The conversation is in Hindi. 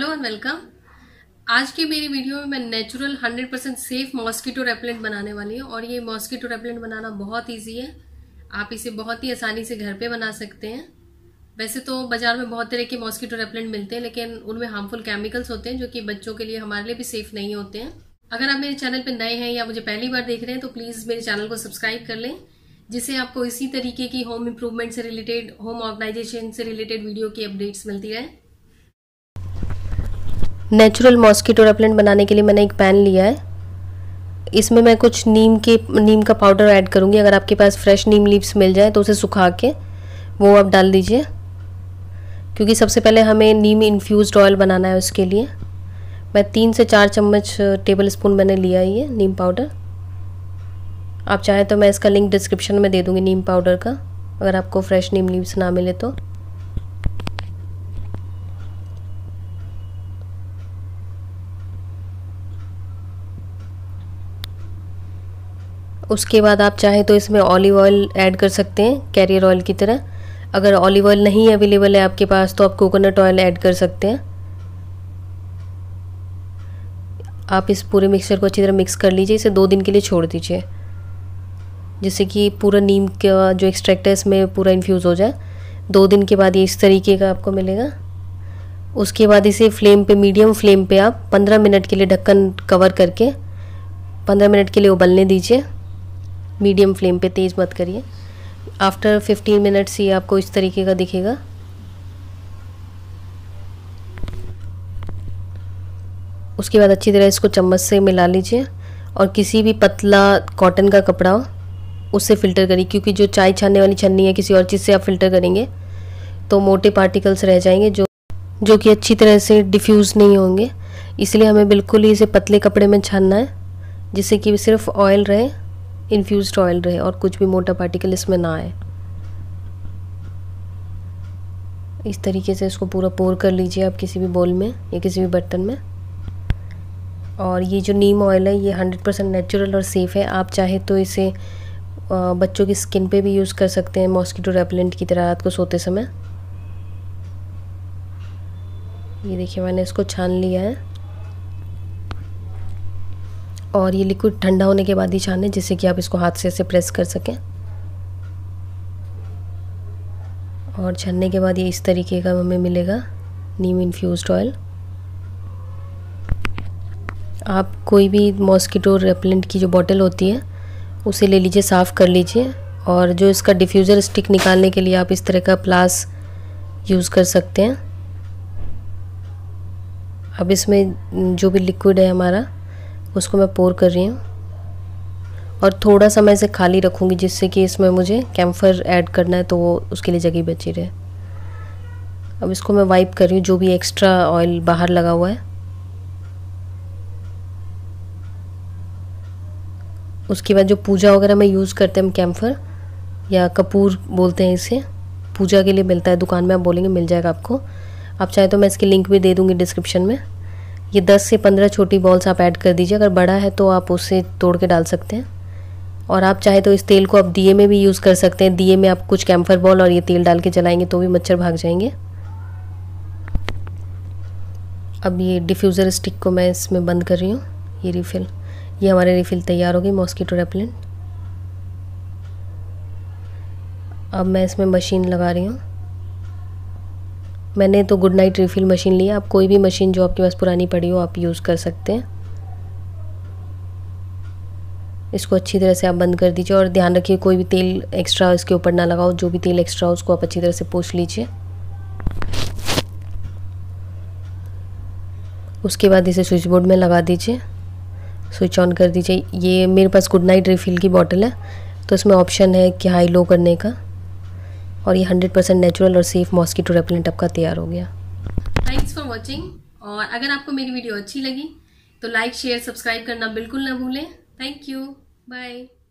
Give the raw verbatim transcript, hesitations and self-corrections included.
Hello and welcome. आज की मेरी वीडियो में मैं natural hundred percent safe mosquito repellent बनाने वाली हूँ और ये मॉस्किटो रेपेलेंट बनाना बहुत इजी है। आप इसे बहुत ही आसानी से घर पे बना सकते हैं। वैसे तो बाजार में बहुत तरह के मॉस्किटो रेपेलेंट मिलते हैं, लेकिन उनमें हार्मफुल केमिकल्स होते हैं जो कि बच्चों के लिए, हमारे लिए भी सेफ नहीं होते हैं। अगर आप मेरे चैनल पर नए हैं या मुझे पहली बार देख रहे हैं तो प्लीज़ मेरे चैनल को सब्सक्राइब कर लें, जिससे आपको इसी तरीके की होम इम्प्रूवमेंट से रिलेटेड, होम ऑर्गेनाइजेशन से रिलेटेड वीडियो की अपडेट्स मिलती रहे। नेचुरल मॉस्किटो रेपेलेंट बनाने के लिए मैंने एक पैन लिया है। इसमें मैं कुछ नीम के नीम का पाउडर ऐड करूँगी। अगर आपके पास फ्रेश नीम लीव्स मिल जाए तो उसे सुखा के वो आप डाल दीजिए, क्योंकि सबसे पहले हमें नीम इन्फ्यूज़्ड ऑयल बनाना है। उसके लिए मैं तीन से चार चम्मच टेबल स्पून मैंने लिया है ये नीम पाउडर। आप चाहें तो मैं इसका लिंक डिस्क्रिप्शन में दे दूँगी नीम पाउडर का, अगर आपको फ्रेश नीम लीव्स ना मिले तो। उसके बाद आप चाहें तो इसमें ऑलिव ऑयल ऐड कर सकते हैं, कैरियर ऑयल की तरह। अगर ऑलिव ऑयल नहीं अवेलेबल है आपके पास तो आप कोकोनट ऑयल ऐड कर सकते हैं। आप इस पूरे मिक्सचर को अच्छी तरह मिक्स कर लीजिए। इसे दो दिन के लिए छोड़ दीजिए, जिससे कि पूरा नीम का जो एक्सट्रैक्ट है इसमें पूरा इन्फ्यूज़ हो जाए। दो दिन के बाद ये इस तरीके का आपको मिलेगा। उसके बाद इसे फ्लेम पे, मीडियम फ्लेम पे आप पंद्रह मिनट के लिए ढक्कन कवर करके पंद्रह मिनट के लिए उबलने दीजिए। मीडियम फ्लेम पे, तेज़ मत करिए। आफ्टर फिफ्टीन मिनट्स ये आपको इस तरीके का दिखेगा। उसके बाद अच्छी तरह इसको चम्मच से मिला लीजिए और किसी भी पतला कॉटन का कपड़ा हो उससे फ़िल्टर करिए, क्योंकि जो चाय छानने वाली छन्नी है किसी और चीज़ से आप फ़िल्टर करेंगे तो मोटे पार्टिकल्स रह जाएंगे जो जो कि अच्छी तरह से डिफ्यूज़ नहीं होंगे। इसलिए हमें बिल्कुल ही इसे पतले कपड़े में छानना है, जिससे कि सिर्फ ऑयल रहे, इन्फ्यूज़्ड ऑयल रहे और कुछ भी मोटा पार्टिकल इसमें ना आए। इस तरीके से इसको पूरा पोर कर लीजिए आप किसी भी बोल में या किसी भी बर्तन में। और ये जो नीम ऑयल है ये हंड्रेड परसेंट नेचुरल और सेफ़ है। आप चाहे तो इसे बच्चों की स्किन पे भी यूज़ कर सकते हैं मॉस्किटो रेपेलेंट की तरह रात को सोते समय। ये देखिए मैंने इसको छान लिया है और ये लिक्विड ठंडा होने के बाद ही छाने, जिससे कि आप इसको हाथ से ऐसे प्रेस कर सकें। और छानने के बाद ये इस तरीके का हमें मिलेगा नीम इन्फ्यूज़्ड ऑयल। आप कोई भी मॉस्किटो रेपेलेंट की जो बॉटल होती है उसे ले लीजिए, साफ़ कर लीजिए, और जो इसका डिफ्यूज़र स्टिक निकालने के लिए आप इस तरह का प्लास यूज़ कर सकते हैं। अब इसमें जो भी लिक्विड है हमारा उसको मैं पोर कर रही हूँ और थोड़ा सा मैं इसे खाली रखूँगी, जिससे कि इसमें मुझे कैम्फर ऐड करना है तो वो उसके लिए जगह बची रहे। अब इसको मैं वाइप कर रही हूँ जो भी एक्स्ट्रा ऑयल बाहर लगा हुआ है। उसके बाद जो पूजा वगैरह में यूज़ करते हैं हम, कैम्फर या कपूर बोलते हैं इसे, पूजा के लिए मिलता है दुकान में, आप बोलेंगे मिल जाएगा आपको। आप चाहे तो मैं इसकी लिंक भी दे दूँगी डिस्क्रिप्शन में। ये दस से पंद्रह छोटी बॉल्स आप ऐड कर दीजिए। अगर बड़ा है तो आप उसे तोड़ के डाल सकते हैं। और आप चाहे तो इस तेल को आप दिए में भी यूज़ कर सकते हैं। दिए में आप कुछ कैम्फर बॉल और ये तेल डाल के जलाएंगे तो भी मच्छर भाग जाएंगे। अब ये डिफ्यूज़र स्टिक को मैं इसमें बंद कर रही हूँ। ये रिफ़िल, ये हमारे रिफ़िल तैयार हो गई मॉस्किटो रेपेलेंट। अब मैं इसमें मशीन लगा रही हूँ। मैंने तो गुड नाइट रिफ़िल मशीन ली है। आप कोई भी मशीन जो आपके पास पुरानी पड़ी हो आप यूज़ कर सकते हैं। इसको अच्छी तरह से आप बंद कर दीजिए और ध्यान रखिए कोई भी तेल एक्स्ट्रा इसके ऊपर ना लगाओ। जो भी तेल एक्स्ट्रा हो उसको आप अच्छी तरह से पोंछ लीजिए। उसके बाद इसे स्विच बोर्ड में लगा दीजिए, स्विच ऑन कर दीजिए। ये मेरे पास गुड नाइट रिफ़िल की बॉटल है तो इसमें ऑप्शन है कि हाई लो करने का, और ये हंड्रेड परसेंट नेचुरल और सेफ़ मॉस्किटो रेपेलेंट आपका तैयार हो गया। Thanks for watching. और अगर आपको मेरी वीडियो अच्छी लगी तो लाइक, शेयर, सब्सक्राइब करना बिल्कुल ना भूलें। Thank you, bye.